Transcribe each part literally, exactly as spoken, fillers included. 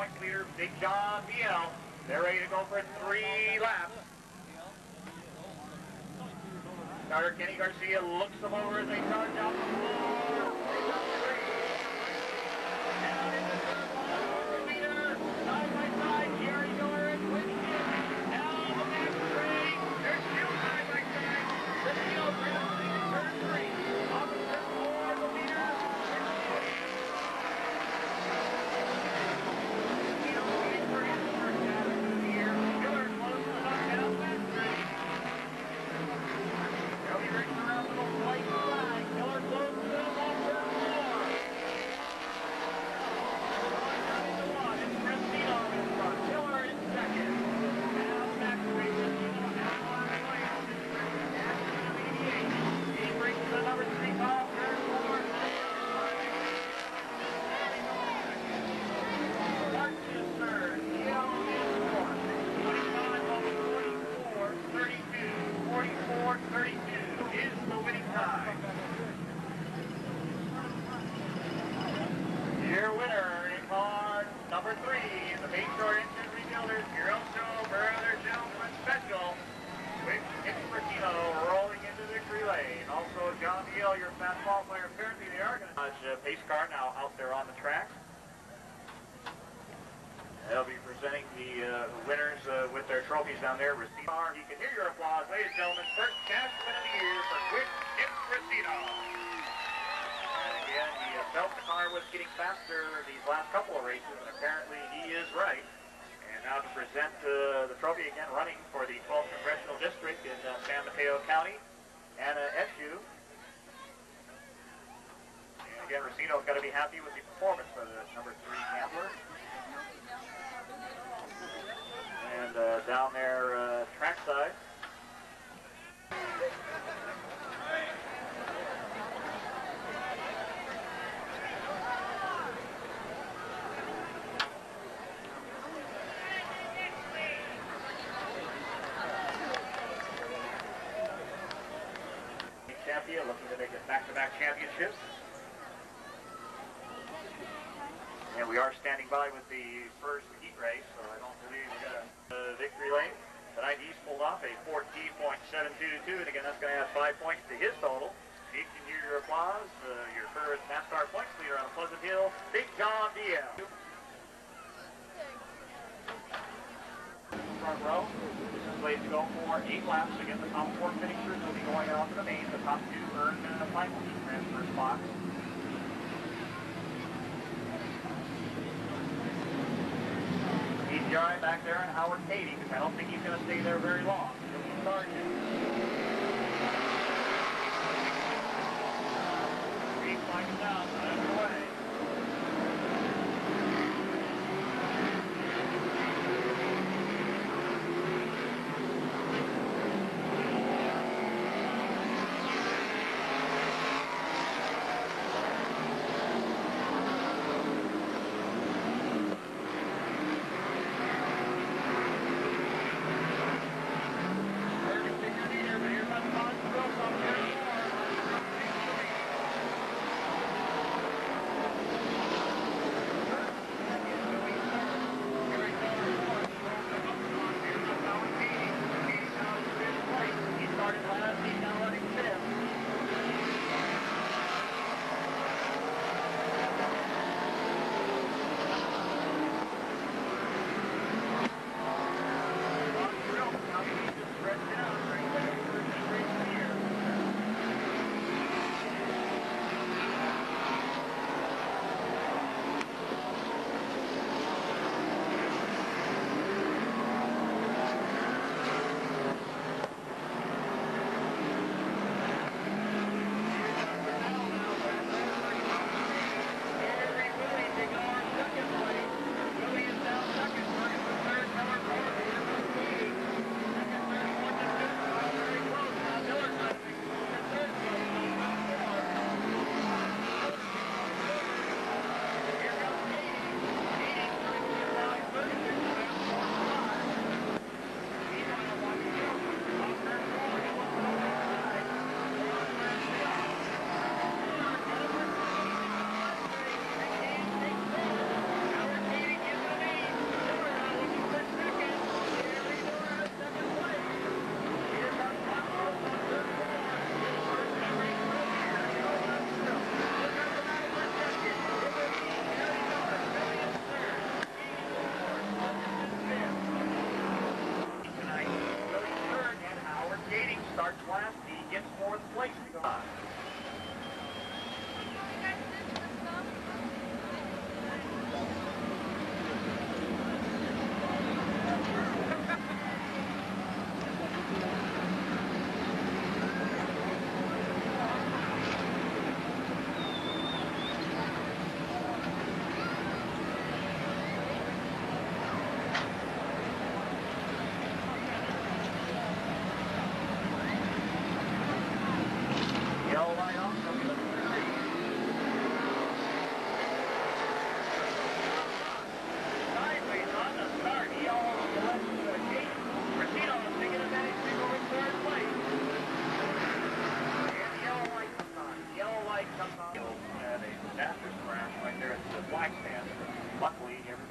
Point leader, Big John B L. They're ready to go for three laps. Starter Kenny Garcia looks them over as they charge out the floor. Down in the third one, leader, side by side, Jerry Norris winning it. Now the back three. They're still side by side. The field racing in turn three. Off of turn four, the leader. Your winner in car number three, the Bayshore Engine Rebuilders Hero Show Brother Gentleman Special, with Nick Martino rolling into victory lane. Also, John Neal, your fastball player. Apparently, they are going to touch a pace car now out there on the track. They'll be presenting the uh, winners uh, with their trophies down there. Racino, you can hear your applause, ladies and gentlemen. First cash win of the year for Quick Nick Racino. Again, he uh, felt the car was getting faster these last couple of races, and apparently he is right. And now to present uh, the trophy again, running for the twelfth Congressional District in uh, San Mateo County, Anna Eshu. And again, Racino's got to be happy with the performance for the number three gambler. And uh, down there, uh, trackside. Champion looking to make it back-to-back championships. And we are standing by with the first heat race, so I don't believe we got a uh, victory lane. Tonight he's pulled off a fourteen point seven two two, and again that's going to add five points to his total. You can hear your applause. Uh, your first NASCAR points leader on Pleasant Hill, Big John D L. Front row. This is slated to go for eight laps. Again, the top four finishers will be going out to the main. The top two earn a final heat transfer spot. He's Jari back there and Howard Cady, because I don't think he's going to stay there very long. He'll be starting. Three finds out, underway. Making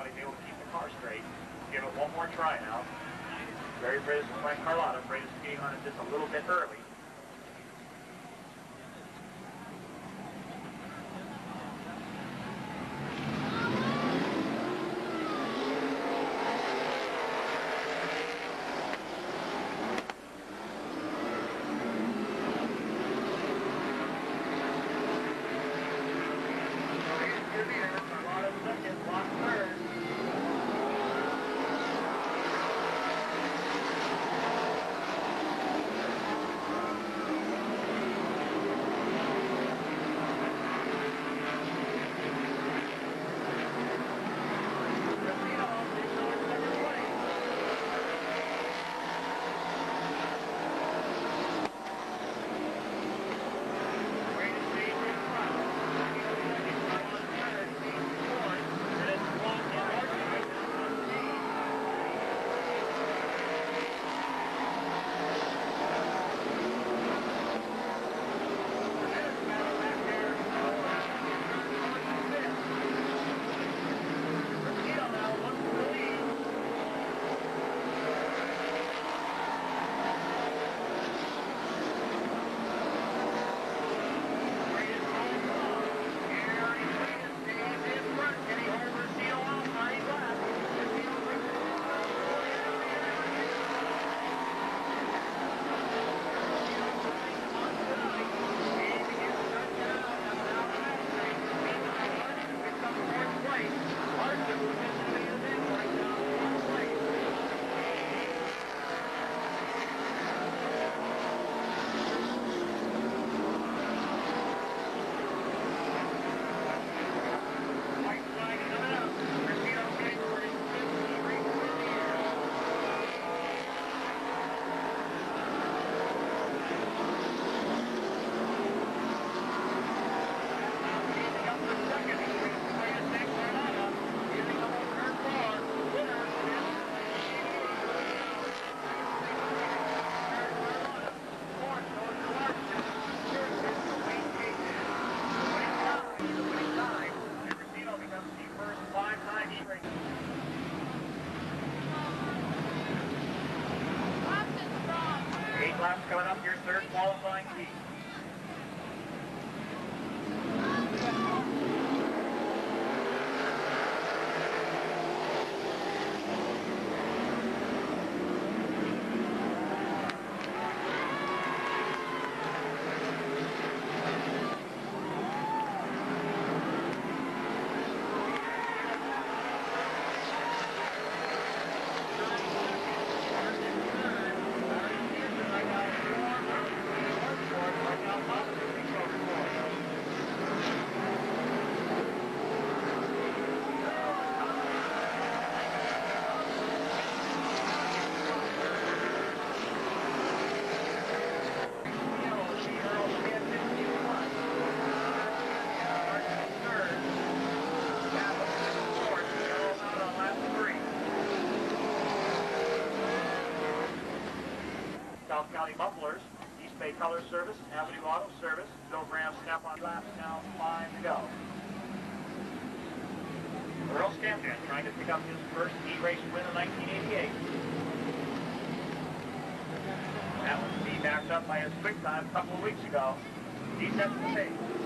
somebody's able to keep the car straight. Give it one more try now. Very afraid of Frank Carlotta, afraid of skiing on it just a little bit early. Eight laps coming up, your third qualifying heat. South County Mufflers, East Bay Color Service, Avenue Auto Service, Bill Graham Snap-on laps now, five to go. Earl Scampton trying to pick up his first E-race win in nineteen eighty-eight. That was to be backed up by his quick time a couple of weeks ago. He sets the pace.